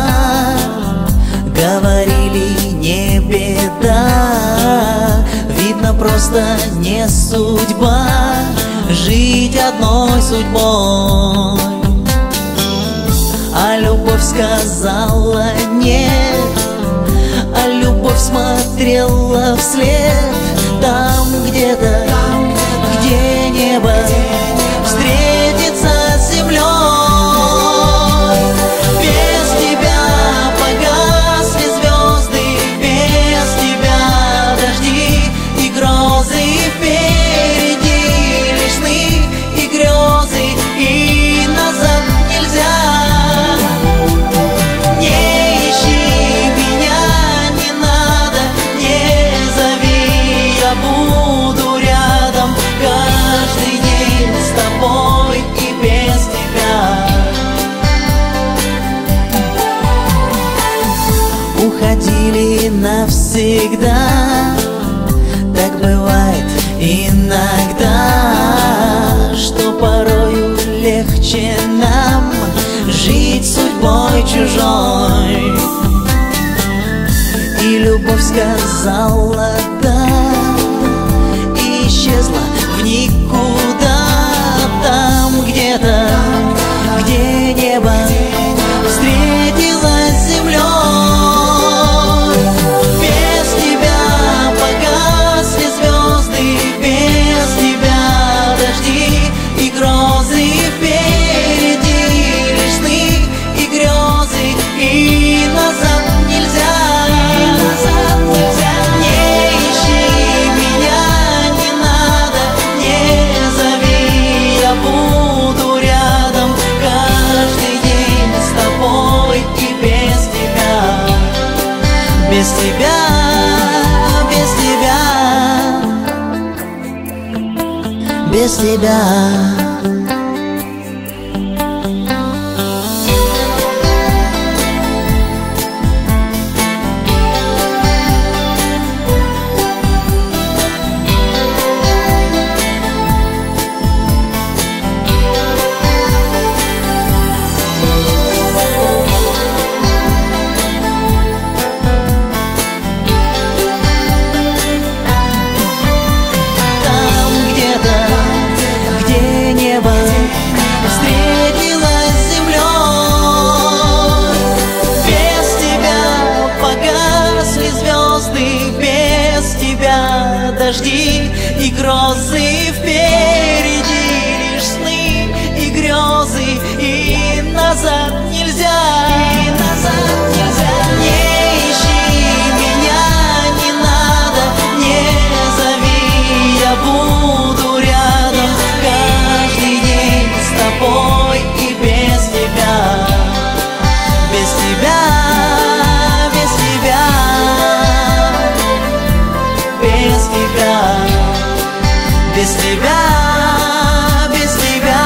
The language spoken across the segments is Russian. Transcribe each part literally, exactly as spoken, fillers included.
Говорили, не беда, видно, просто не судьба жить одной судьбой. А любовь сказала нет, а любовь смотрела вслед. Там где-то, где небо встретится с землей. Без тебя погасли звезды, без тебя дожди и грозы. Впереди лишь сны и грезы, и назад нельзя. Не ищи меня, не надо, не зови, я буду рядом каждый день с тобой и без тебя. Уходили навсегда, так бывает иногда, что порою легче нам жить судьбой чужой. И любовь сказала да, и исчезла в никуда. Там где-то, где небо встретилось с землей. Без тебя погасли звезды, без тебя дожди и грозы. Впереди лишь сны и грезы, и назад нельзя. Не ищи меня, не надо, не зови, я буду рядом каждый день с тобой и без тебя. Без тебя, без тебя, без тебя. Встретилась с землей. Без тебя погасли звезды, без тебя дожди и грозы. Впереди лишь сны и грезы, и назад нельзя. И назад нельзя. Не ищи меня, не надо, не зови, я буду рядом каждый день с тобой и без тебя. Без тебя, без тебя, без тебя, без тебя, без тебя,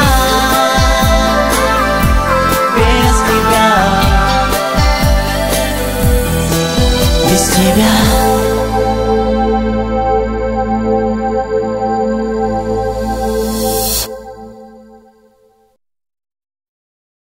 без тебя, без тебя.